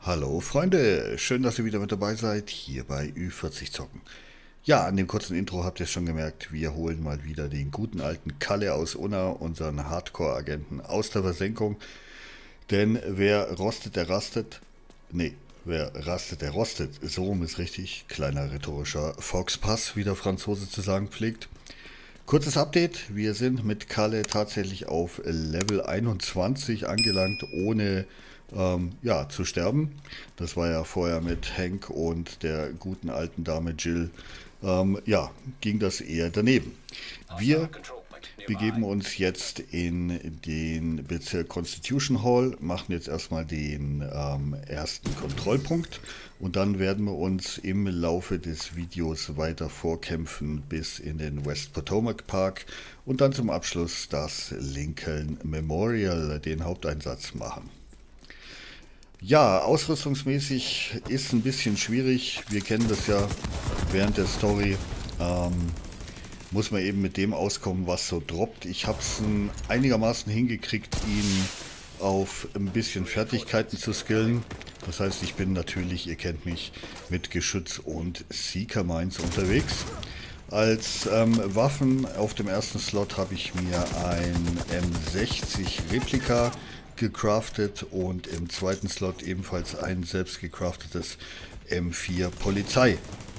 Hallo Freunde, schön, dass ihr wieder mit dabei seid, hier bei Ü40 Zocken. Ja, an dem kurzen Intro habt ihr es schon gemerkt, wir holen mal wieder den guten alten Kalle aus Unna, unseren Hardcore-Agenten aus der Versenkung. Denn wer rostet, der rastet. Nee, wer rastet, der rostet. So rum ist richtig. Kleiner rhetorischer Volkspass, wie der Franzose zu sagen pflegt. Kurzes Update, wir sind mit Kalle tatsächlich auf Level 21 angelangt, ohne ja, zu sterben. Das war ja vorher mit Hank und der guten alten Dame Jill, ja, ging das eher daneben. Wir begeben uns jetzt in den Bezirk Constitution Hall, machen jetzt erstmal den ersten Kontrollpunkt und dann werden wir uns im Laufe des Videos weiter vorkämpfen bis in den West Potomac Park und dann zum Abschluss das Lincoln Memorial, den Haupteinsatz machen. Ja, ausrüstungsmäßig ist ein bisschen schwierig. Wir kennen das ja während der Story. Ähm, Muss man eben mit dem auskommen, was so droppt. Ich habe es einigermaßen hingekriegt, ihn auf ein bisschen Fertigkeiten zu skillen. Das heißt, ich bin natürlich, ihr kennt mich, mit Geschütz und Seeker Mines unterwegs. Als Waffen auf dem ersten Slot habe ich mir ein M60 Replika gecraftet und im zweiten Slot ebenfalls ein selbst gecraftetes M4 Polizei.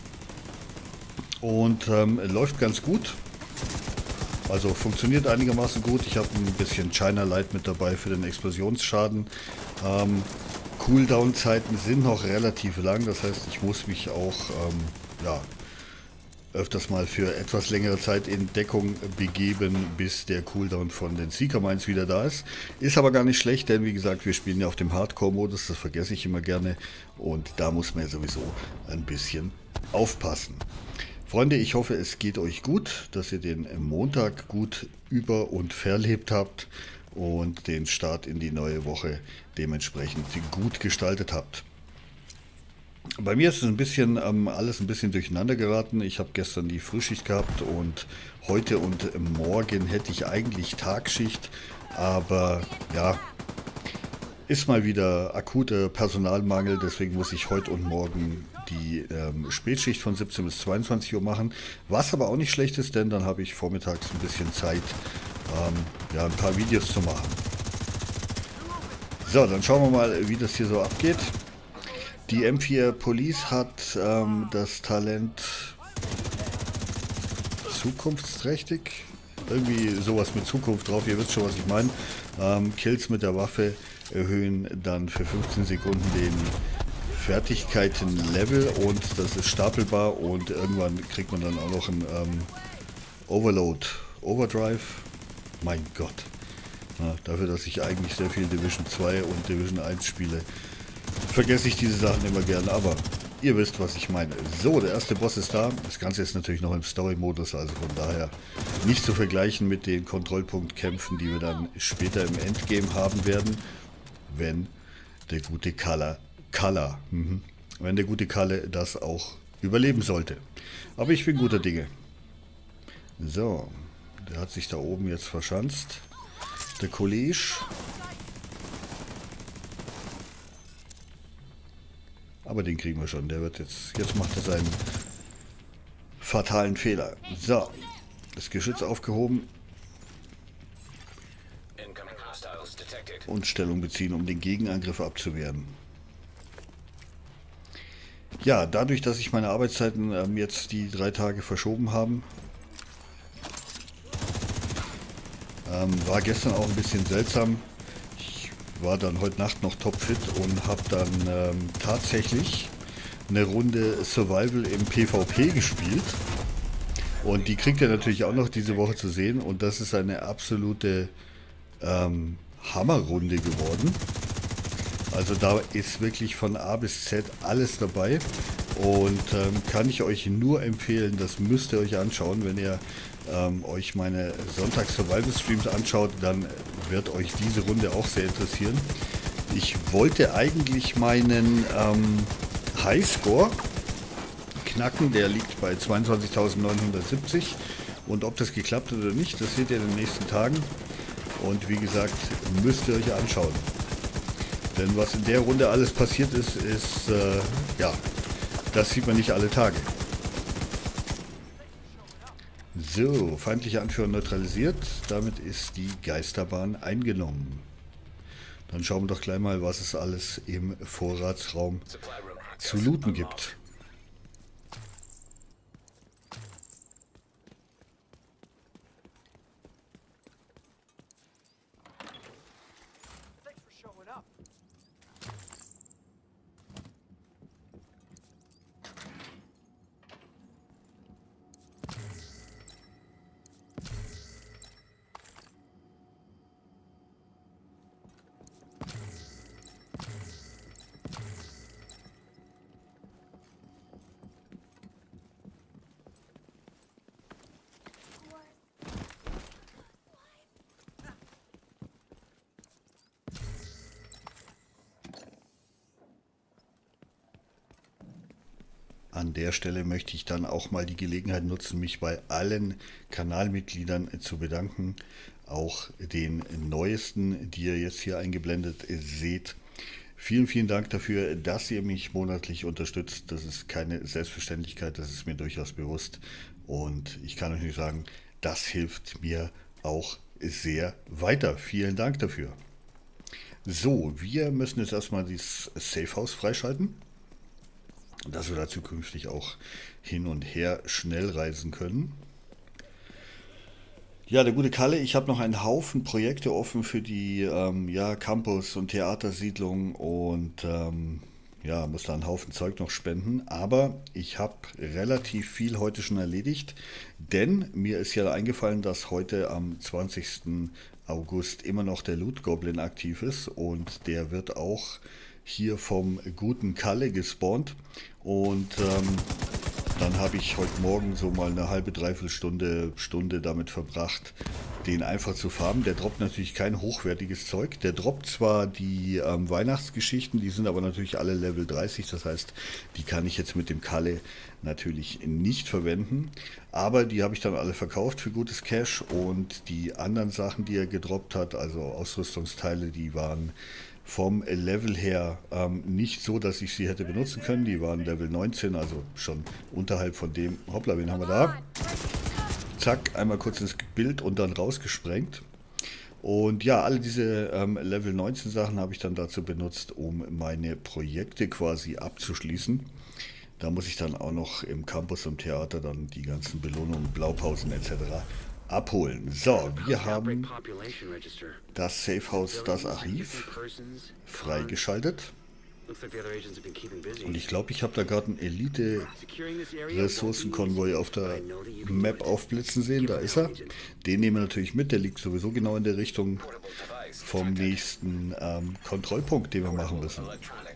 Und läuft ganz gut. Also funktioniert einigermaßen gut. Ich habe ein bisschen China Light mit dabei für den Explosionsschaden. Cooldown-Zeiten sind noch relativ lang. Das heißt, ich muss mich auch ja, öfters mal für etwas längere Zeit in Deckung begeben, bis der Cooldown von den Seeker Mines wieder da ist. Ist aber gar nicht schlecht, denn wie gesagt, wir spielen ja auf dem Hardcore-Modus. Das vergesse ich immer gerne. Und da muss man ja sowieso ein bisschen aufpassen. Freunde, ich hoffe, es geht euch gut, dass ihr den Montag gut über- und verlebt habt und den Start in die neue Woche dementsprechend gut gestaltet habt. Bei mir ist es ein bisschen alles ein bisschen durcheinander geraten. Ich habe gestern die Frühschicht gehabt und heute und morgen hätte ich eigentlich Tagschicht, aber ja, ist mal wieder akuter Personalmangel, deswegen muss ich heute und morgen die Spätschicht von 17 bis 22 Uhr machen. Was aber auch nicht schlecht ist, denn dann habe ich vormittags ein bisschen Zeit, ja, ein paar Videos zu machen. So, dann schauen wir mal, wie das hier so abgeht. Die M4 Police hat das Talent zukunftsträchtig. Irgendwie sowas mit Zukunft drauf, ihr wisst schon, was ich meine. Kills mit der Waffe erhöhen dann für 15 Sekunden den Fertigkeiten-Level und das ist stapelbar und irgendwann kriegt man dann auch noch ein Overload, Overdrive. Mein Gott. Ja, dafür, dass ich eigentlich sehr viel Division 2 und Division 1 spiele, vergesse ich diese Sachen immer gern, aber ihr wisst, was ich meine. So, der erste Boss ist da. Das Ganze ist natürlich noch im Story-Modus, also von daher nicht zu vergleichen mit den Kontrollpunktkämpfen, die wir dann später im Endgame haben werden, wenn der gute wenn der gute Kalle das auch überleben sollte. Aber ich bin guter Dinge. So, der hat sich da oben jetzt verschanzt. Der Kollege. Aber den kriegen wir schon. Der wird jetzt macht er seinen fatalen Fehler. So, das Geschütz aufgehoben. Und Stellung beziehen, um den Gegenangriff abzuwehren. Ja, dadurch, dass sich meine Arbeitszeiten jetzt die 3 Tage verschoben haben, war gestern auch ein bisschen seltsam. Ich war dann heute Nacht noch topfit und habe dann tatsächlich eine Runde Survival im PvP gespielt. Und die kriegt ihr natürlich auch noch diese Woche zu sehen. Und das ist eine absolute Hammerrunde geworden. Also da ist wirklich von A bis Z alles dabei. Und kann ich euch nur empfehlen, das müsst ihr euch anschauen, wenn ihr euch meine Sonntags-Survival-Streams anschaut, dann wird euch diese Runde auch sehr interessieren. Ich wollte eigentlich meinen Highscore knacken, der liegt bei 22.970 und ob das geklappt hat oder nicht, das seht ihr in den nächsten Tagen und wie gesagt, müsst ihr euch anschauen. Denn was in der Runde alles passiert ist, ja, das sieht man nicht alle Tage. So, feindliche Anführer neutralisiert. Damit ist die Geisterbahn eingenommen. Dann schauen wir doch gleich mal, was es alles im Vorratsraum zu looten gibt. An der Stelle möchte ich dann auch mal die Gelegenheit nutzen, mich bei allen Kanalmitgliedern zu bedanken. Auch den neuesten, die ihr jetzt hier eingeblendet seht. Vielen, vielen Dank dafür, dass ihr mich monatlich unterstützt. Das ist keine Selbstverständlichkeit, das ist mir durchaus bewusst. Und ich kann euch nur sagen, das hilft mir auch sehr weiter. Vielen Dank dafür. So, wir müssen jetzt erstmal das Safe House freischalten, dass wir da zukünftig auch hin und her schnell reisen können. Ja, der gute Kalle, ich habe noch einen Haufen Projekte offen für die ja, Campus- und Theatersiedlung und ja, muss da einen Haufen Zeug noch spenden. Aber ich habe relativ viel heute schon erledigt, denn mir ist ja eingefallen, dass heute am 20. August immer noch der Loot Goblin aktiv ist und der wird auch hier vom guten Kalle gespawnt und dann habe ich heute Morgen so mal eine halbe, dreiviertel Stunde damit verbracht, den einfach zu farmen. Der droppt natürlich kein hochwertiges Zeug. Der droppt zwar die Weihnachtsgeschichten, die sind aber natürlich alle Level 30, das heißt, die kann ich jetzt mit dem Kalle natürlich nicht verwenden. Aber die habe ich dann alle verkauft für gutes Cash und die anderen Sachen, die er gedroppt hat, also Ausrüstungsteile, die waren vom Level her nicht so, dass ich sie hätte benutzen können. Die waren Level 19, also schon unterhalb von dem. Hoppla, wen haben wir da? Zack, einmal kurz ins Bild und dann rausgesprengt. Und ja, alle diese Level 19 Sachen habe ich dann dazu benutzt, um meine Projekte quasi abzuschließen. Da muss ich dann auch noch im Campus und Theater dann die ganzen Belohnungen, Blaupausen etc. abholen. So, wir haben das Safe House, das Archiv, freigeschaltet. Und ich glaube, ich habe da gerade einen Elite-Ressourcenkonvoi auf der Map aufblitzen sehen. Da ist er. Den nehmen wir natürlich mit. Der liegt sowieso genau in der Richtung vom nächsten Kontrollpunkt, den wir machen müssen.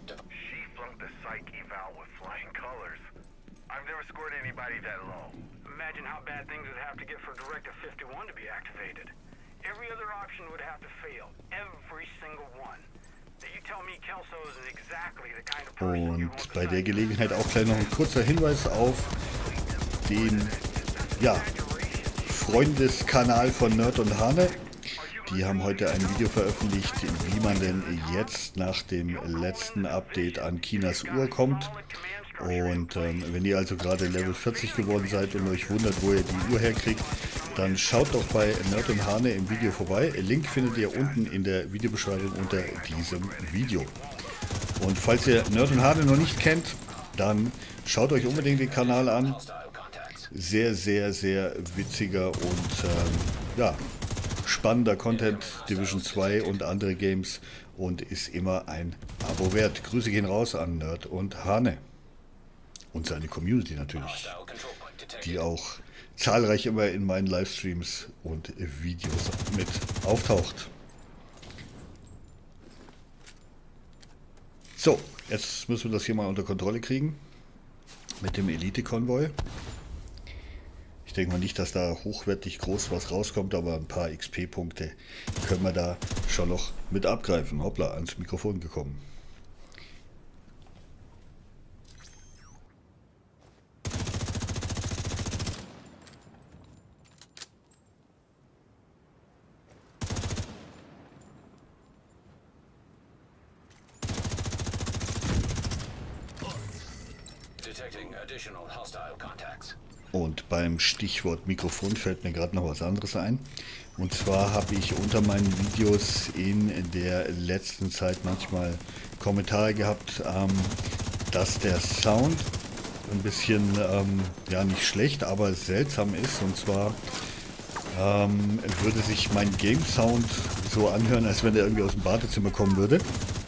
Imagine how bad things would have to get for Directive 51 to be activated. Every other option would have to fail. Every single one. You tell me Kelso is exactly the kind of person. Und bei der Gelegenheit auch gleich noch ein kurzer Hinweis auf den ja, Freundeskanal von Nerd und Hane. Die haben heute ein Video veröffentlicht, wie man denn jetzt nach dem letzten Update an Chinas Uhr kommt. Und wenn ihr also gerade Level 40 geworden seid und euch wundert, wo ihr die Uhr herkriegt, dann schaut doch bei Nerd und Hane im Video vorbei. Link findet ihr unten in der Videobeschreibung unter diesem Video. Und falls ihr Nerd und Hane noch nicht kennt, dann schaut euch unbedingt den Kanal an. Sehr, sehr, sehr witziger und ja, spannender Content, Division 2 und andere Games und ist immer ein Abo wert. Grüße gehen raus an Nerd und Hane. Und seine Community natürlich, die auch zahlreich immer in meinen Livestreams und Videos mit auftaucht. So, jetzt müssen wir das hier mal unter Kontrolle kriegen mit dem Elite-Konvoi. Ich denke mal nicht, dass da hochwertig groß was rauskommt, aber ein paar XP-Punkte können wir da schon noch mit abgreifen. Hoppla, ans Mikrofon gekommen. Und beim Stichwort Mikrofon fällt mir gerade noch was anderes ein. Und zwar habe ich unter meinen Videos in der letzten Zeit manchmal Kommentare gehabt, dass der Sound ein bisschen, ja nicht schlecht, aber seltsam ist. Und zwar würde sich mein Game Sound so anhören, als wenn der irgendwie aus dem Badezimmer kommen würde.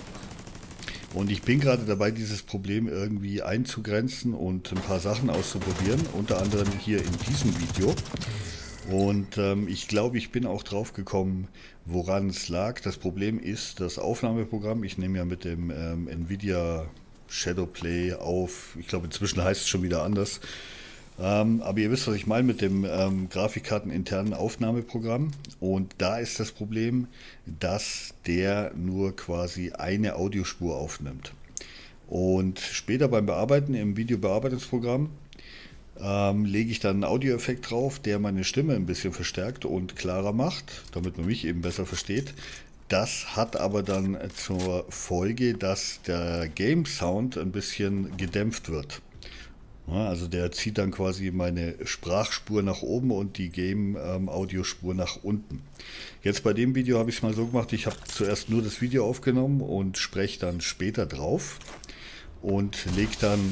Und ich bin gerade dabei, dieses Problem irgendwie einzugrenzen und ein paar Sachen auszuprobieren, unter anderem hier in diesem Video. Und ich glaube, ich bin auch drauf gekommen, woran es lag. Das Problem ist das Aufnahmeprogramm. Ich nehme ja mit dem Nvidia Shadowplay auf. Ich glaube, inzwischen heißt es schon wieder anders. Aber ihr wisst, was ich meine mit dem Grafikkarten-internen Aufnahmeprogramm. Und da ist das Problem, dass der nur quasi eine Audiospur aufnimmt. Und später beim Bearbeiten im Videobearbeitungsprogramm lege ich dann einen Audioeffekt drauf, der meine Stimme ein bisschen verstärkt und klarer macht, damit man mich eben besser versteht. Das hat aber dann zur Folge, dass der Game Sound ein bisschen gedämpft wird. Ja, also der zieht dann quasi meine Sprachspur nach oben und die Game-Audiospur nach unten. Jetzt bei dem Video habe ich es mal so gemacht, ich habe zuerst nur das Video aufgenommen und spreche dann später drauf und lege dann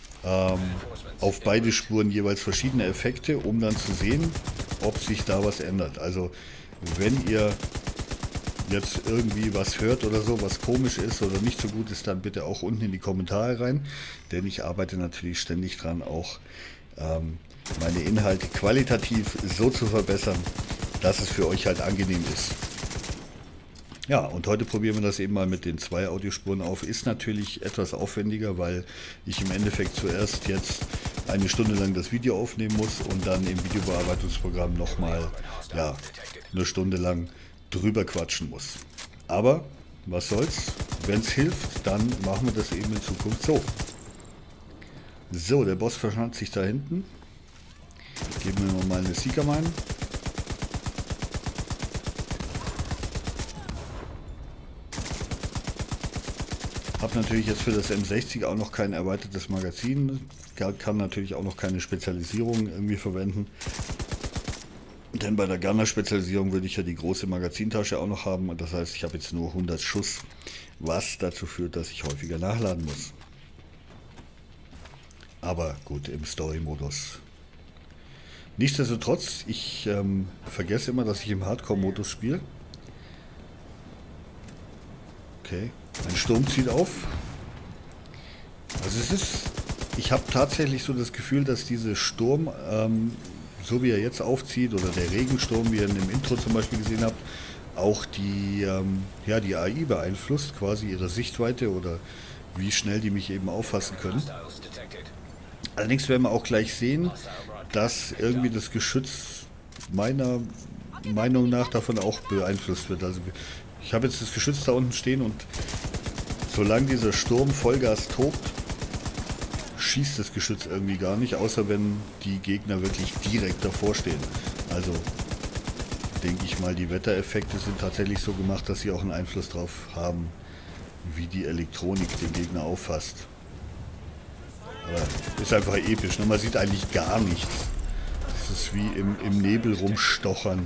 auf beide Spuren jeweils verschiedene Effekte, um dann zu sehen, ob sich da was ändert. Also wenn ihr jetzt irgendwie was hört oder so, was komisch ist oder nicht so gut ist, dann bitte auch unten in die Kommentare rein, denn ich arbeite natürlich ständig dran, auch meine Inhalte qualitativ so zu verbessern, dass es für euch halt angenehm ist. Ja, und heute probieren wir das eben mal mit den 2 Audiospuren auf. Ist natürlich etwas aufwendiger, weil ich im Endeffekt zuerst jetzt eine Stunde lang das Video aufnehmen muss und dann im Videobearbeitungsprogramm nochmal, ja, eine Stunde lang drüber quatschen muss. Aber was soll's, wenn es hilft, dann machen wir das eben in Zukunft so. So, der Boss verschanzt sich da hinten. Geben wir mal eine Seeker ein. Habe natürlich jetzt für das M60 auch noch kein erweitertes Magazin. Kann natürlich auch noch keine Spezialisierung irgendwie verwenden. Denn bei der Gunner-Spezialisierung würde ich ja die große Magazintasche auch noch haben. Und das heißt, ich habe jetzt nur 100 Schuss, was dazu führt, dass ich häufiger nachladen muss. Aber gut, im Story-Modus. Nichtsdestotrotz, ich vergesse immer, dass ich im Hardcore-Modus spiele. Okay, ein Sturm zieht auf. Also es ist, ich habe tatsächlich so das Gefühl, dass dieser Sturm, so wie er jetzt aufzieht, oder der Regensturm, wie ihr in dem Intro zum Beispiel gesehen habt, auch die, ja, die AI beeinflusst, quasi ihre Sichtweite oder wie schnell die mich eben auffassen können. Allerdings werden wir auch gleich sehen, dass irgendwie das Geschütz meiner Meinung nach davon auch beeinflusst wird. Also ich habe jetzt das Geschütz da unten stehen und solange dieser Sturm Vollgas tobt, schießt das Geschütz irgendwie gar nicht, außer wenn die Gegner wirklich direkt davor stehen. Also denke ich mal, die Wettereffekte sind tatsächlich so gemacht, dass sie auch einen Einfluss darauf haben, wie die Elektronik den Gegner auffasst. Aber ist einfach episch, ne? Man sieht eigentlich gar nichts. Das ist wie im Nebel rumstochern.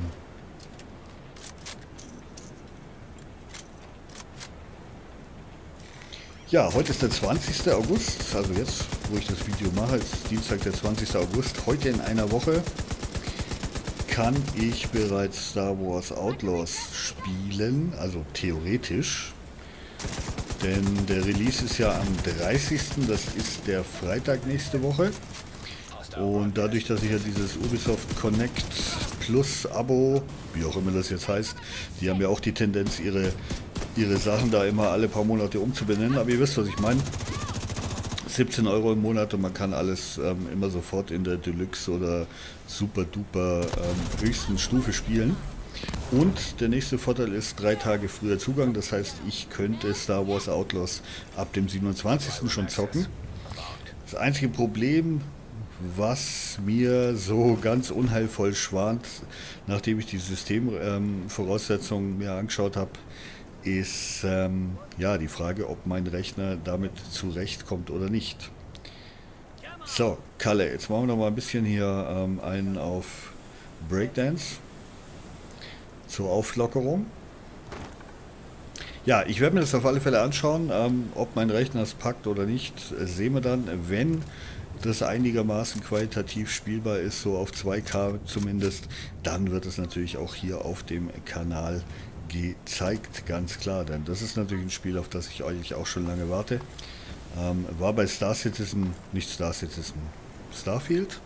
Ja, heute ist der 20. August, also jetzt, wo ich das Video mache, ist Dienstag, der 20. August. Heute in einer Woche kann ich bereits Star Wars Outlaws spielen, also theoretisch. Denn der Release ist ja am 30. Das ist der Freitag nächste Woche. Und dadurch, dass ich ja dieses Ubisoft Connect Plus Abo, wie auch immer das jetzt heißt, die haben ja auch die Tendenz, ihre Sachen da immer alle paar Monate umzubenennen. Aber ihr wisst, was ich meine. 17 Euro im Monat und man kann alles immer sofort in der Deluxe oder Super Duper höchsten Stufe spielen. Und der nächste Vorteil ist 3 Tage früher Zugang, das heißt, ich könnte Star Wars Outlaws ab dem 27. schon zocken. Das einzige Problem, was mir so ganz unheilvoll schwant, nachdem ich die Systemvoraussetzungen mir angeschaut habe, ist ja die Frage, ob mein Rechner damit zurechtkommt oder nicht. So, Kalle, jetzt machen wir noch mal ein bisschen hier einen auf Breakdance zur Auflockerung. Ja, ich werde mir das auf alle Fälle anschauen, ob mein Rechner es packt oder nicht, sehen wir dann, wenn das einigermaßen qualitativ spielbar ist, so auf 2K zumindest, dann wird es natürlich auch hier auf dem Kanal gezeigt, ganz klar, denn das ist natürlich ein Spiel, auf das ich eigentlich auch schon lange warte. War bei Star Citizen, nicht Star Citizen, Starfield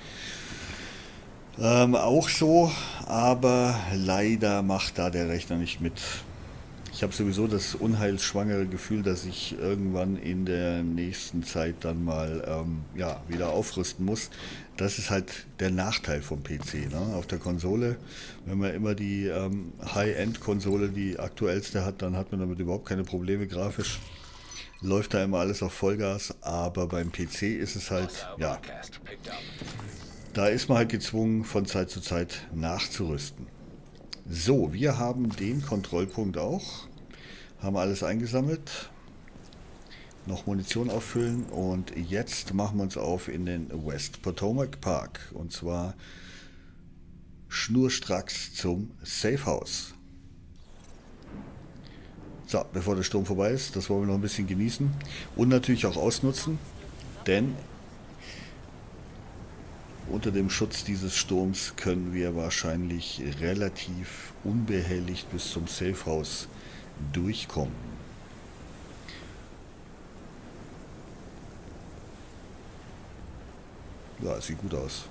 auch so, aber leider macht da der Rechner nicht mit. Ich habe sowieso das unheilsschwangere Gefühl, dass ich irgendwann in der nächsten Zeit dann mal ja, wieder aufrüsten muss. Das ist halt der Nachteil vom PC. Ne? Auf der Konsole, wenn man immer die High-End-Konsole, die aktuellste hat, dann hat man damit überhaupt keine Probleme grafisch. Läuft da immer alles auf Vollgas, aber beim PC ist es halt, ja, da ist man halt gezwungen, von Zeit zu Zeit nachzurüsten. So, wir haben den Kontrollpunkt auch. Haben alles eingesammelt. Noch Munition auffüllen. Und jetzt machen wir uns auf in den West Potomac Park. Und zwar schnurstracks zum Safe House. So, bevor der Sturm vorbei ist, das wollen wir noch ein bisschen genießen. Und natürlich auch ausnutzen. Denn unter dem Schutz dieses Sturms können wir wahrscheinlich relativ unbehelligt bis zum Safe House durchkommen. Ja, sieht gut aus.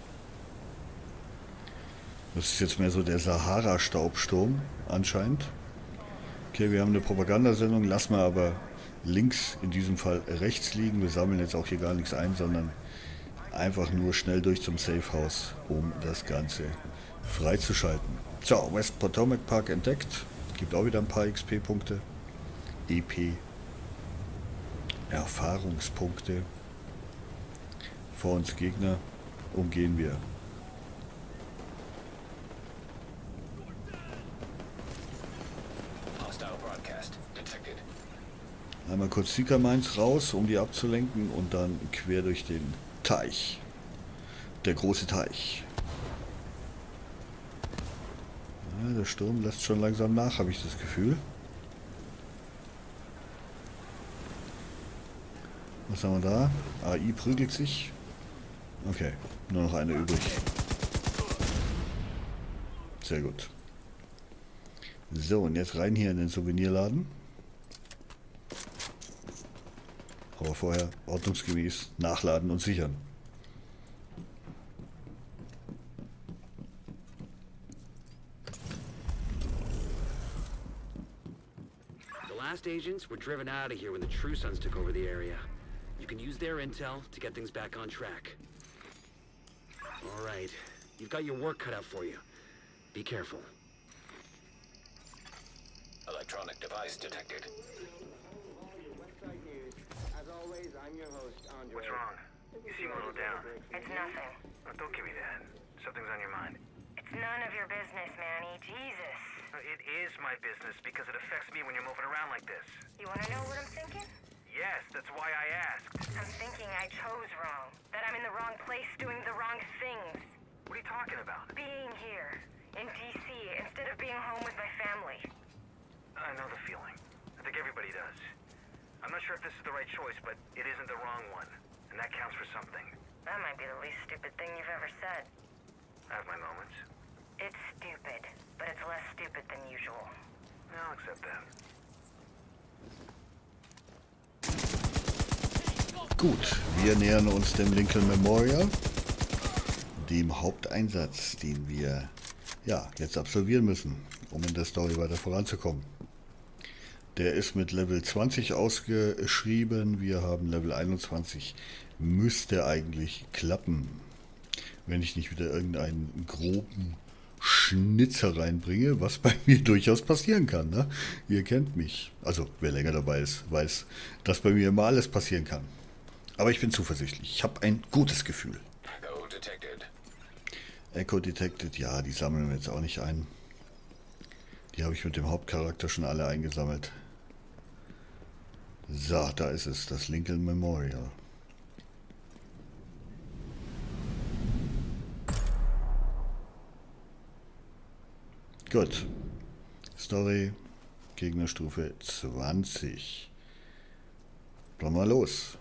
Das ist jetzt mehr so der Sahara-Staubsturm anscheinend. Okay, wir haben eine Propagandasendung, lassen wir aber links, in diesem Fall rechts liegen. Wir sammeln jetzt auch hier gar nichts ein, sondern einfach nur schnell durch zum Safe House, um das Ganze freizuschalten. So, West Potomac Park entdeckt. Gibt auch wieder ein paar XP-Punkte. EP. Erfahrungspunkte. Vor uns Gegner. Umgehen wir. Einmal kurz Seeker Mines raus, um die abzulenken und dann quer durch den Teich. Der große Teich. Ja, der Sturm lässt schon langsam nach, habe ich das Gefühl. Was haben wir da? AI prügelt sich. Okay, nur noch eine übrig. Sehr gut. So, und jetzt rein hier in den Souvenirladen. Aber vorher ordnungsgemäß nachladen und sichern. The last agents were driven out of here when the True Sons took over the area. You can use their intel to get things back on track. All right, you've got your work cut out for you. Be careful. Electronic device detected. As always, I'm your host, Andre. What's wrong? You seem a little down. It's nothing. Oh, don't give me that. Something's on your mind. It's none of your business, Manny. Jesus. It is my business because it affects me when you're moving around like this. You want to know what I'm thinking? Yes, that's why I asked. I'm thinking I chose wrong. That I'm in the wrong place doing the wrong things. What are you talking about? Being here, in D.C., instead of being home with my family. I know the feeling. I think everybody does. I'm not sure if this is the right choice, but it isn't the wrong one. And that counts for something. That might be the least stupid thing you've ever said. I have my moments. It's stupid, but it's less stupid than usual. I'll accept that. Gut, wir nähern uns dem Lincoln Memorial, dem Haupteinsatz, den wir ja jetzt absolvieren müssen, um in der Story weiter voranzukommen. Der ist mit Level 20 ausgeschrieben, wir haben Level 21, müsste eigentlich klappen, wenn ich nicht wieder irgendeinen groben Schnitzer reinbringe, was bei mir durchaus passieren kann. Ne? Ihr kennt mich, also wer länger dabei ist, weiß, dass bei mir immer alles passieren kann. Aber ich bin zuversichtlich. Ich habe ein gutes Gefühl. Echo detected. Echo detected, ja, die sammeln wir jetzt auch nicht ein. Die habe ich mit dem Hauptcharakter schon alle eingesammelt. So, da ist es, das Lincoln Memorial. Gut. Story, Gegnerstufe 20. Dann mal los.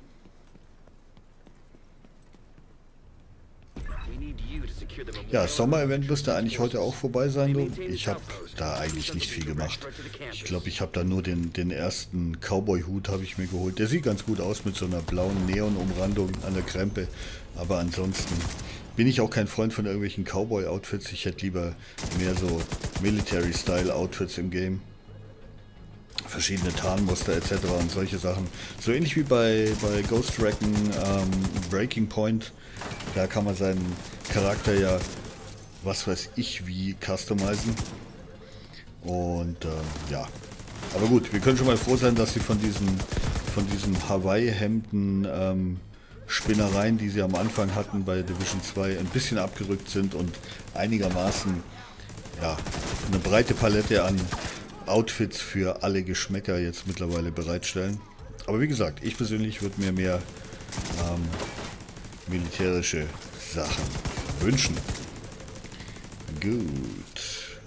Ja, das Sommer-Event müsste eigentlich heute auch vorbei sein. Du. Ich habe da eigentlich nicht viel gemacht. Ich glaube, ich habe da nur den ersten Cowboy-Hut habe ich mir geholt. Der sieht ganz gut aus mit so einer blauen Neon-Umrandung an der Krempe. Aber ansonsten bin ich auch kein Freund von irgendwelchen Cowboy-Outfits. Ich hätte lieber mehr so Military-Style-Outfits im Game. Verschiedene Tarnmuster etc. und solche Sachen. So ähnlich wie bei Ghost Recon Breaking Point. Da kann man seinen Charakter ja, was weiß ich, wie customizen. Und ja. Aber gut, wir können schon mal froh sein, dass sie von diesen Hawaii-Hemden Spinnereien, die sie am Anfang hatten bei Division 2, ein bisschen abgerückt sind und einigermaßen ja, eine breite Palette an Outfits für alle Geschmäcker jetzt mittlerweile bereitstellen. Aber wie gesagt, ich persönlich würde mir mehr militärische Sachen wünschen. Gut.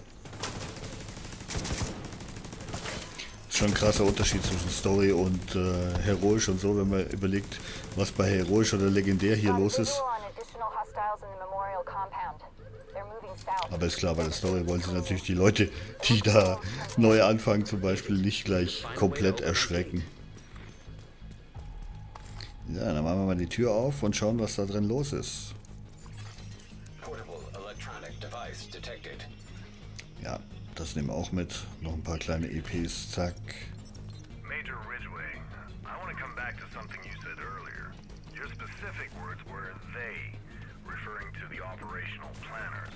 Ist schon ein krasser Unterschied zwischen Story und heroisch und so, wenn man überlegt, was bei heroisch oder legendär hier los ist. Aber ist klar, bei der Story wollen sie natürlich die Leute, die da neu anfangen zum Beispiel, nicht gleich komplett erschrecken. Ja, dann machen wir mal die Tür auf und schauen, was da drin los ist. Ja, das nehmen wir auch mit. Noch ein paar kleine EPs, zack. Major Ridgway, I want to come back to something you said earlier. Your specific words were they, referring to the operational planners.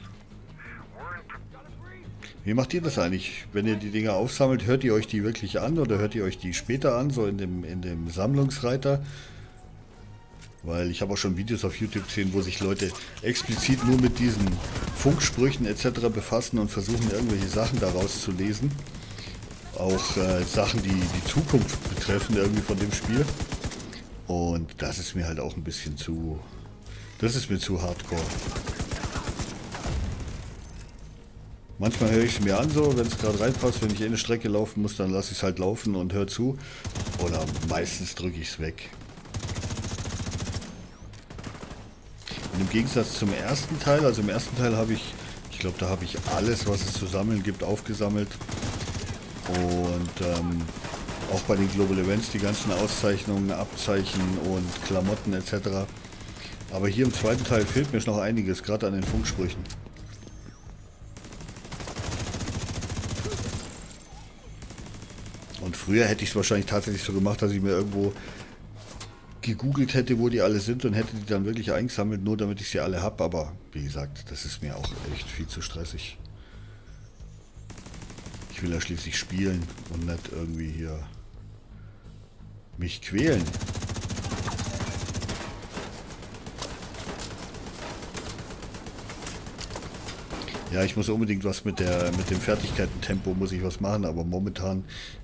Wie macht ihr das eigentlich? Wenn ihr die Dinger aufsammelt, hört ihr euch die wirklich an oder hört ihr euch die später an, so in dem Sammlungsreiter? Weil ich habe auch schon Videos auf YouTube gesehen, wo sich Leute explizit nur mit diesen Funksprüchen etc. befassen und versuchen, irgendwelche Sachen daraus zu lesen. Auch Sachen, die die Zukunft betreffen irgendwie von dem Spiel. Und das ist mir halt auch ein bisschen zu... Das ist mir zu hardcore. Manchmal höre ich es mir an, so, wenn es gerade reinpasst, wenn ich eine Strecke laufen muss, dann lasse ich es halt laufen und höre zu. Oder meistens drücke ich es weg. Und im Gegensatz zum ersten Teil, also im ersten Teil habe ich glaube, da habe ich alles, was es zu sammeln gibt, aufgesammelt. Und auch bei den Global Events die ganzen Auszeichnungen, Abzeichen und Klamotten etc. Aber hier im zweiten Teil fehlt mir noch einiges, gerade an den Funksprüchen. Und früher hätte ich es wahrscheinlich tatsächlich so gemacht, dass ich mir irgendwo gegoogelt hätte, wo die alle sind und hätte die dann wirklich eingesammelt, nur damit ich sie alle habe. Aber wie gesagt, das ist mir auch echt viel zu stressig. Ich will ja schließlich spielen und nicht irgendwie hier mich quälen. Ja, ich muss unbedingt was mit dem Fertigkeiten-Tempo muss ich was machen, aber momentan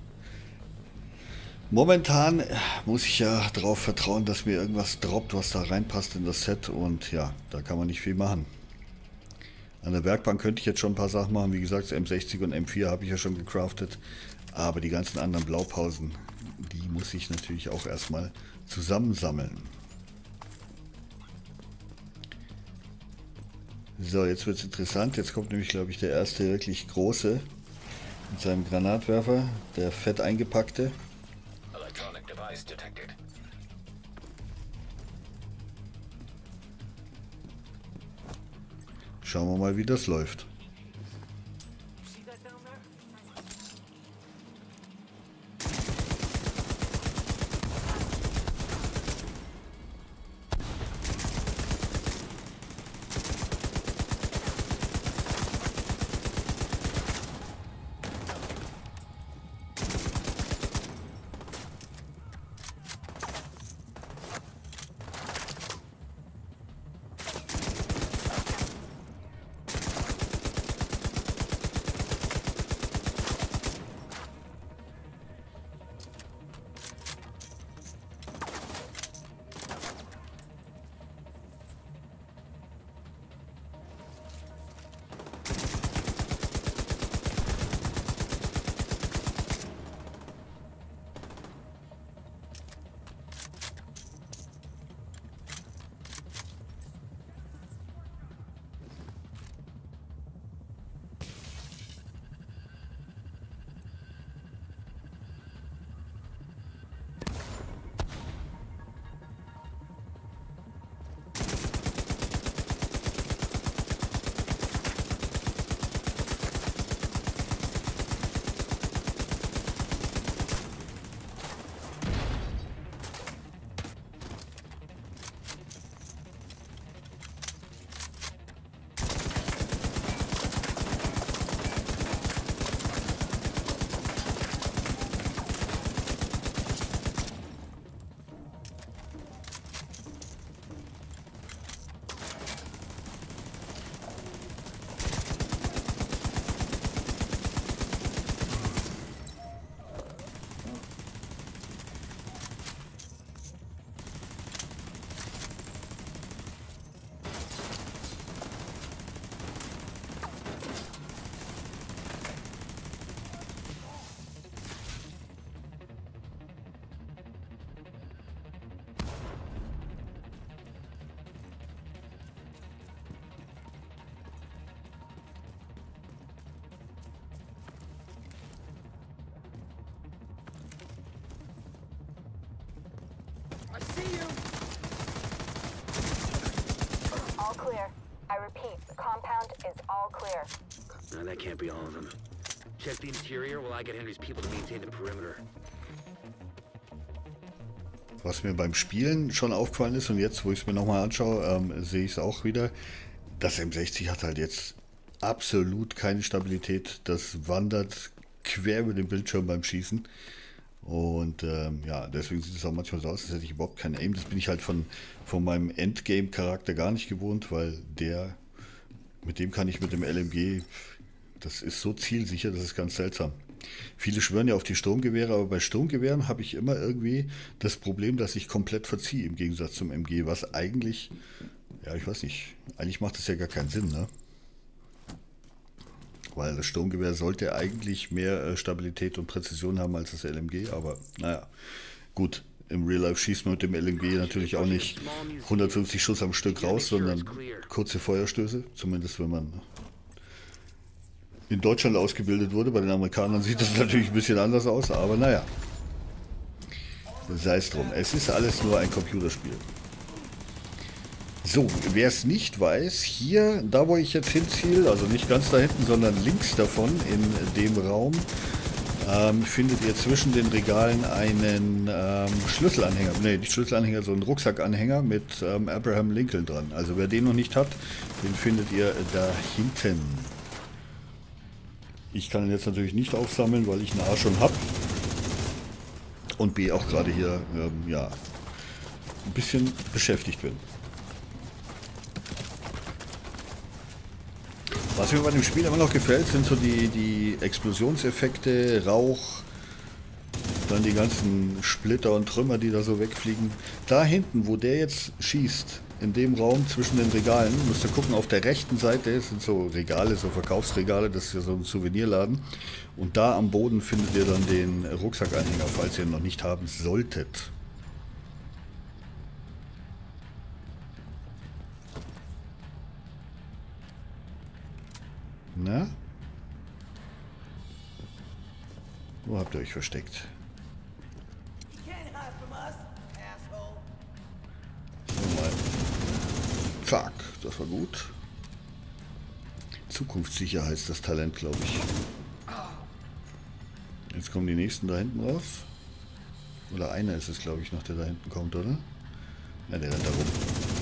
muss ich ja darauf vertrauen, dass mir irgendwas droppt, was da reinpasst in das Set, und ja, da kann man nicht viel machen. An der Werkbank könnte ich jetzt schon ein paar Sachen machen, wie gesagt, das M60 und M4 habe ich ja schon gecraftet, aber die ganzen anderen Blaupausen, die muss ich natürlich auch erstmal zusammensammeln. So, jetzt wird es interessant, jetzt kommt nämlich, glaube ich, der erste wirklich große mit seinem Granatwerfer, der fett eingepackte. Schauen wir mal, wie das läuft. All clear. I repeat, the compound is all clear. No, that can't be all of them. Check the interior while I get Henry's people to maintain the perimeter. Was mir beim Spielen schon aufgefallen ist und jetzt, wo ich es mir nochmal anschaue, sehe ich es auch wieder. Das M60 hat halt jetzt absolut keine Stabilität. Das wandert quer über den Bildschirm beim Schießen. Und ja, deswegen sieht es auch manchmal so aus, als hätte ich überhaupt kein Aim. Das bin ich halt von meinem Endgame-Charakter gar nicht gewohnt, weil mit dem kann ich mit dem LMG, das ist so zielsicher, das ist ganz seltsam. Viele schwören ja auf die Sturmgewehre, aber bei Sturmgewehren habe ich immer irgendwie das Problem, dass ich komplett verziehe im Gegensatz zum MG, was eigentlich, ja, ich weiß nicht, eigentlich macht das ja gar keinen Sinn, ne? Weil das Sturmgewehr sollte eigentlich mehr Stabilität und Präzision haben als das LMG, aber naja, gut, im Real Life schießt man mit dem LMG natürlich auch nicht 150 Schuss am Stück raus, sondern kurze Feuerstöße, zumindest wenn man in Deutschland ausgebildet wurde. Bei den Amerikanern sieht das natürlich ein bisschen anders aus, aber naja, sei es drum. Es ist alles nur ein Computerspiel. So, wer es nicht weiß, hier, da wo ich jetzt hinziele, also nicht ganz da hinten, sondern links davon, in dem Raum, findet ihr zwischen den Regalen einen Schlüsselanhänger, ne, nicht Schlüsselanhänger, so einen Rucksackanhänger mit Abraham Lincoln dran. Also wer den noch nicht hat, den findet ihr da hinten. Ich kann ihn jetzt natürlich nicht aufsammeln, weil ich ihn A schon habe und B auch gerade hier ja, ein bisschen beschäftigt bin. Was mir bei dem Spiel immer noch gefällt, sind so die Explosionseffekte, Rauch, dann die ganzen Splitter und Trümmer, die da so wegfliegen. Da hinten, wo der jetzt schießt, in dem Raum zwischen den Regalen, müsst ihr gucken, auf der rechten Seite sind so Regale, so Verkaufsregale, das ist ja so ein Souvenirladen. Und da am Boden findet ihr dann den Rucksackanhänger, falls ihr ihn noch nicht haben solltet. Na? Wo habt ihr euch versteckt? So mal. Zack, das war gut. Zukunftssicher heißt das Talent, glaube ich. Jetzt kommen die nächsten da hinten raus. Oder einer ist es, glaube ich, noch, der da hinten kommt, oder? Ja, der rennt da rum.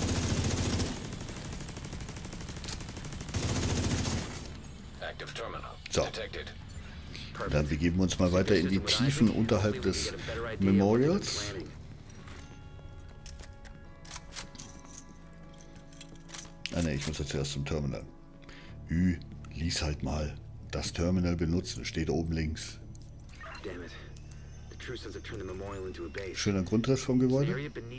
So, dann begeben wir uns mal weiter in die Tiefen unterhalb des Memorials. Ah ne, ich muss jetzt erst zum Terminal. Lies halt mal. Das Terminal benutzen, steht oben links. Schöner Grundriss vom Gebäude.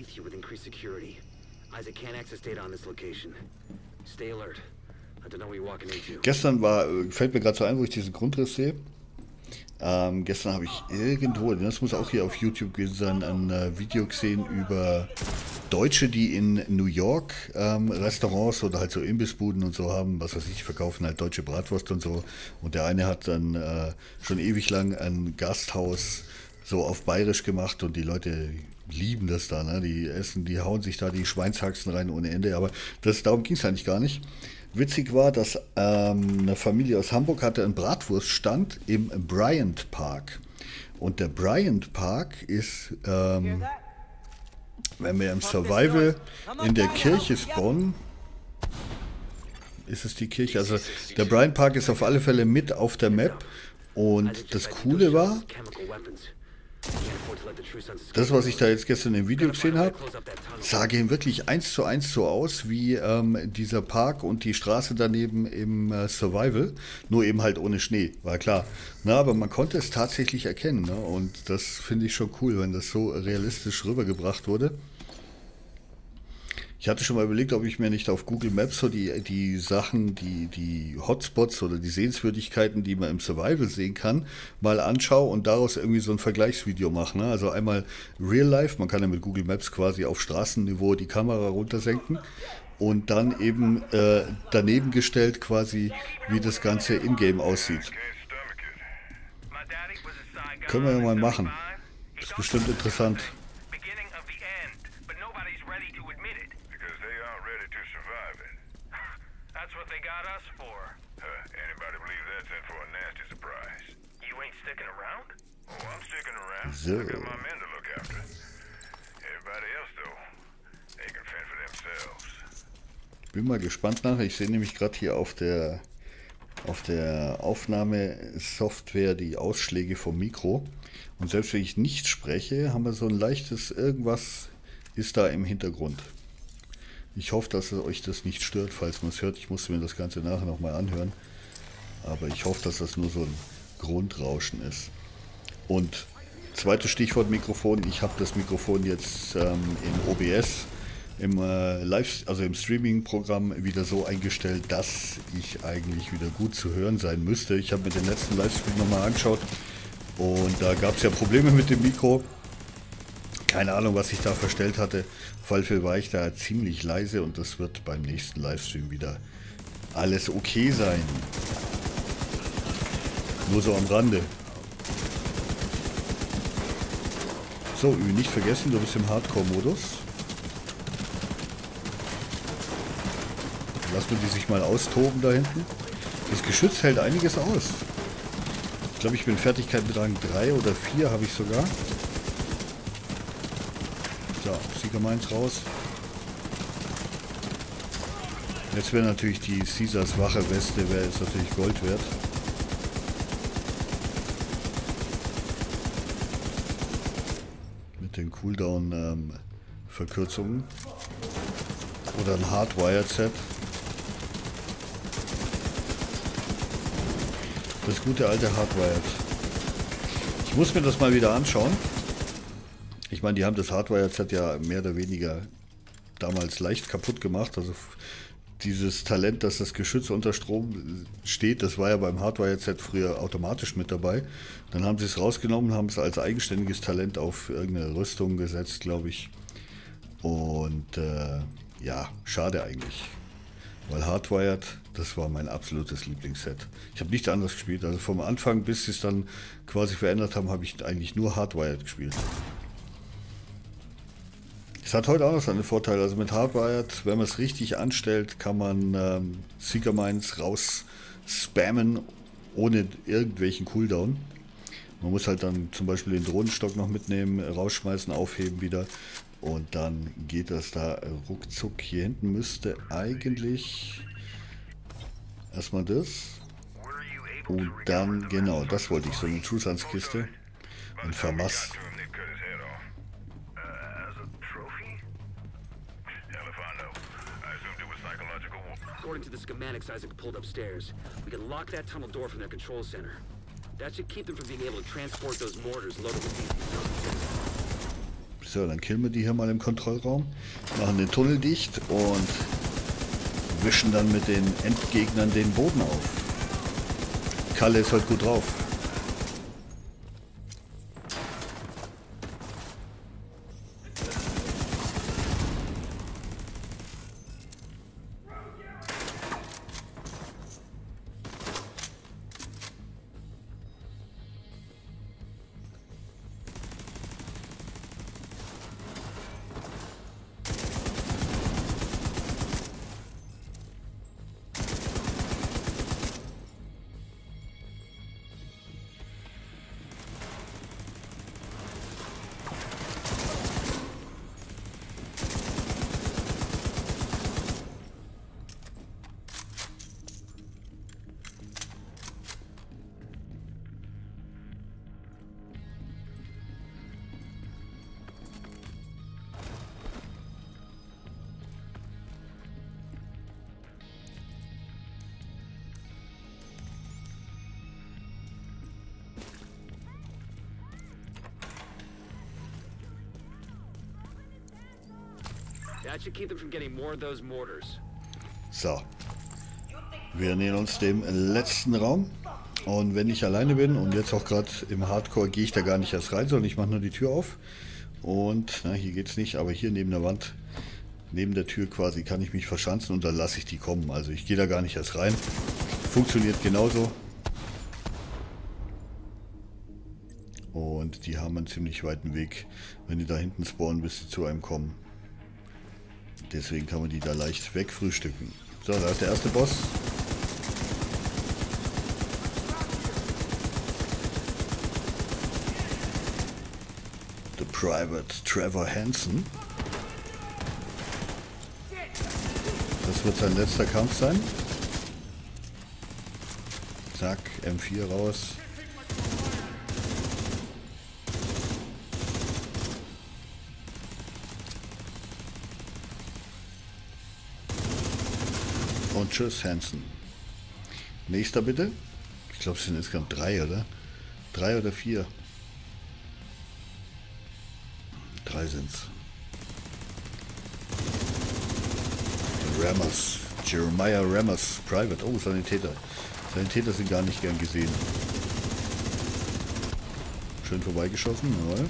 Gestern fällt mir gerade so ein, wo ich diesen Grundriss sehe. Gestern habe ich irgendwo, das muss auch hier auf YouTube gewesen sein, ein Video gesehen über Deutsche, die in New York Restaurants oder halt so Imbissbuden und so haben, was weiß ich, verkaufen halt deutsche Bratwurst und so. Und der eine hat dann schon ewig lang ein Gasthaus so auf Bayerisch gemacht und die Leute lieben das da, ne? Die essen, die hauen sich da die Schweinshaxen rein ohne Ende, aber darum ging es eigentlich gar nicht. Witzig war, dass eine Familie aus Hamburg hatte einen Bratwurststand im Bryant Park. Und der Bryant Park ist, wenn wir im Survival in der Kirche spawnen, ist es die Kirche, also der Bryant Park ist auf alle Fälle mit auf der Map. Und das Coole war, das, was ich da jetzt gestern im Video gesehen habe, sah eben wirklich 1:1 so aus wie dieser Park und die Straße daneben im Survival, nur eben halt ohne Schnee, war klar. Na, aber man konnte es tatsächlich erkennen, ne? Und das finde ich schon cool, wenn das so realistisch rübergebracht wurde. Ich hatte schon mal überlegt, ob ich mir nicht auf Google Maps so die Sachen, die Hotspots oder die Sehenswürdigkeiten, die man im Survival sehen kann, mal anschaue und daraus irgendwie so ein Vergleichsvideo mache. Ne? Also einmal Real Life, man kann ja mit Google Maps quasi auf Straßenniveau die Kamera runtersenken und dann eben daneben gestellt quasi, wie das Ganze in-game aussieht. Können wir ja mal machen. Das ist bestimmt interessant. got us for? Anybody believe that's in for a nasty surprise? You ain't sticking around? Oh, I'm sticking around. So. I got my men to look after. Everybody else, though, they can fend for themselves. Bin mal gespannt nachher. Ich sehe nämlich gerade hier auf der Aufnahmesoftware die Ausschläge vom Mikro. Und selbst wenn ich nicht spreche, haben wir so ein leichtes irgendwas ist da im Hintergrund. Ich hoffe, dass euch das nicht stört, falls man es hört. Ich musste mir das Ganze nachher nochmal anhören. Aber ich hoffe, dass das nur so ein Grundrauschen ist. Und zweites Stichwort Mikrofon. Ich habe das Mikrofon jetzt in OBS im im Streaming-Programm wieder so eingestellt, dass ich eigentlich wieder gut zu hören sein müsste. Ich habe mir den letzten Livestream nochmal angeschaut und da gab es ja Probleme mit dem Mikro. Keine Ahnung, was ich da verstellt hatte. Auf jeden Fall war ich da ziemlich leise und das wird beim nächsten Livestream wieder alles okay sein. Nur so am Rande. So, nicht vergessen, du bist im Hardcore-Modus. Lassen wir die sich mal austoben da hinten. Das Geschütz hält einiges aus. Ich glaube, ich bin Fertigkeit mit Rang 3 oder 4 habe ich sogar. So, Seeker Mines raus. Jetzt wäre natürlich die Caesars Wache Weste, wäre jetzt natürlich Gold wert. Mit den Cooldown Verkürzungen. Oder ein Hardwired Set. Das gute alte Hardwired. Ich muss mir das mal wieder anschauen. Ich meine, die haben das Hardwired Set ja mehr oder weniger damals leicht kaputt gemacht. Also dieses Talent, dass das Geschütz unter Strom steht, das war ja beim Hardwired Set früher automatisch mit dabei. Dann haben sie es rausgenommen, haben es als eigenständiges Talent auf irgendeine Rüstung gesetzt, glaube ich. Und ja, schade eigentlich. Weil Hardwired, das war mein absolutes Lieblingsset. Ich habe nichts anderes gespielt. Also vom Anfang bis sie es dann quasi verändert haben, habe ich eigentlich nur Hardwired gespielt. Es hat heute auch noch seine Vorteile. Also mit Hardwired, wenn man es richtig anstellt, kann man Seeker Mines raus spammen ohne irgendwelchen Cooldown. Man muss halt dann zum Beispiel den Drohnenstock noch mitnehmen, rausschmeißen, aufheben wieder. Und dann geht das da ruckzuck. Hier hinten müsste eigentlich erstmal das. Und dann, genau, das wollte ich, so eine True Sons Kiste. Ein Vermass. According to the schematics Isaac pulled upstairs, we can lock that tunnel door from their control center. That should keep them from being able to transport those mortars loaded with these. So, dann killen wir die hier mal im Kontrollraum, machen den Tunnel dicht und wischen dann mit den Endgegnern den Boden auf. Kalle ist halt gut drauf. That should keep them from getting more of those mortars. So. Wir nähern uns dem letzten Raum. Und wenn ich alleine bin und jetzt auch gerade im Hardcore, gehe ich da gar nicht erst rein, sondern ich mache nur die Tür auf. Und, na, hier geht's nicht, aber hier neben der Wand, neben der Tür quasi, kann ich mich verschanzen und dann lasse ich die kommen. Also ich gehe da gar nicht erst rein. Funktioniert genauso. Und die haben einen ziemlich weiten Weg, wenn die da hinten spawnen, bis sie zu einem kommen. Deswegen kann man die da leicht wegfrühstücken. So, da ist der erste Boss. Private Trevor Hansen. Das wird sein letzter Kampf sein. Zack, M4 raus. Und tschüss, Hansen. Nächster bitte. Ich glaube, es sind insgesamt 3, oder? 3 oder 4. 3 sind's. Rammers. Jeremiah Rammers. Private. Oh, Sanitäter. Sanitäter sind gar nicht gern gesehen. Schön vorbeigeschossen, jawohl.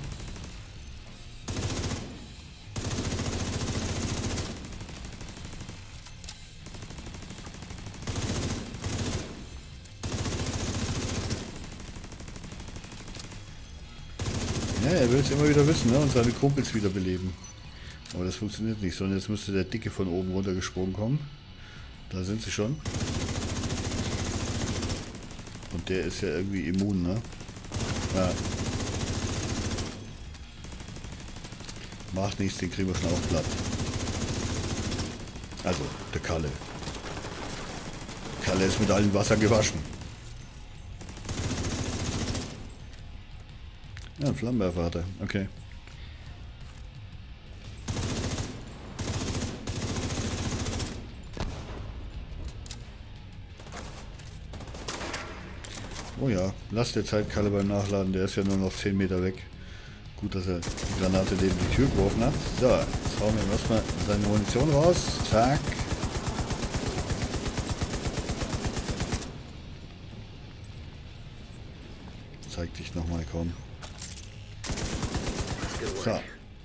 Ja, er will es immer wieder wissen, ne? Und seine Kumpels wiederbeleben. Aber das funktioniert nicht, sondern jetzt müsste der Dicke von oben runtergesprungen kommen. Da sind sie schon. Und der ist ja irgendwie immun, ne? Ja. Macht nichts, den kriegen wir schon auch platt. Also, der Kalle. Kalle ist mit allen Wasser gewaschen. Ja, einen Flammenwerfer hat er. Okay. Oh ja, lass der Zeit Kalle beim Nachladen, der ist ja nur noch 10 Meter weg. Gut, dass er die Granate neben die Tür geworfen hat. So, jetzt hauen wir erstmal seine Munition raus. Zack. Zeig dich nochmal, komm. So.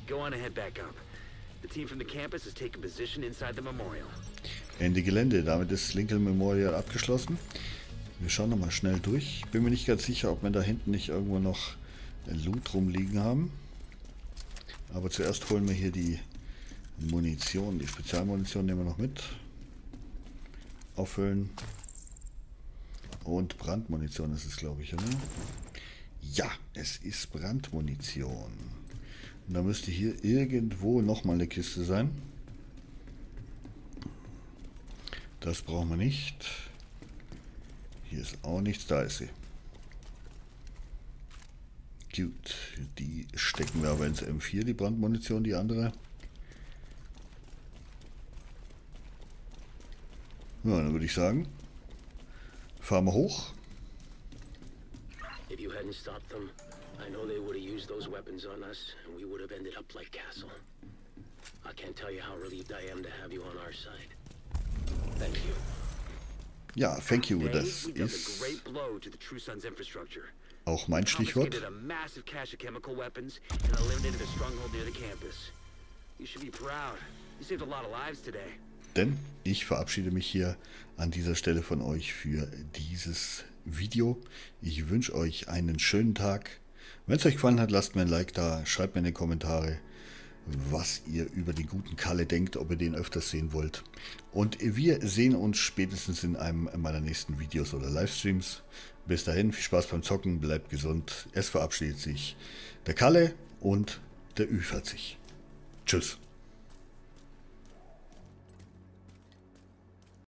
Ende Gelände, damit ist Lincoln Memorial abgeschlossen. Wir schauen nochmal schnell durch. Bin mir nicht ganz sicher, ob wir da hinten nicht irgendwo noch Loot rumliegen haben. Aber zuerst holen wir hier die Munition, die Spezialmunition nehmen wir noch mit. Auffüllen. Und Brandmunition ist es, glaube ich, oder? Ja, es ist Brandmunition. Und da müsste hier irgendwo nochmal eine Kiste sein. Das brauchen wir nicht. Hier ist auch nichts, da ist sie. Gut, die stecken wir aber ins M4, die Brandmunition, die andere. Ja, dann würde ich sagen, fahren wir hoch. If you hadn't stopped them, I know they would have used those weapons on us, and we would have ended up like Castle. I can't tell you how relieved I am to have you on our side. Thank you. Ja, thank you, das ist auch mein Stichwort. Denn ich verabschiede mich hier an dieser Stelle von euch für dieses Video. Ich wünsche euch einen schönen Tag. Wenn es euch gefallen hat, lasst mir ein Like da, schreibt mir in die Kommentare, was ihr über den guten Kalle denkt, ob ihr den öfters sehen wollt. Und wir sehen uns spätestens in einem meiner nächsten Videos oder Livestreams. Bis dahin, viel Spaß beim Zocken, bleibt gesund. Es verabschiedet sich der Kalle und der Ü40. Tschüss.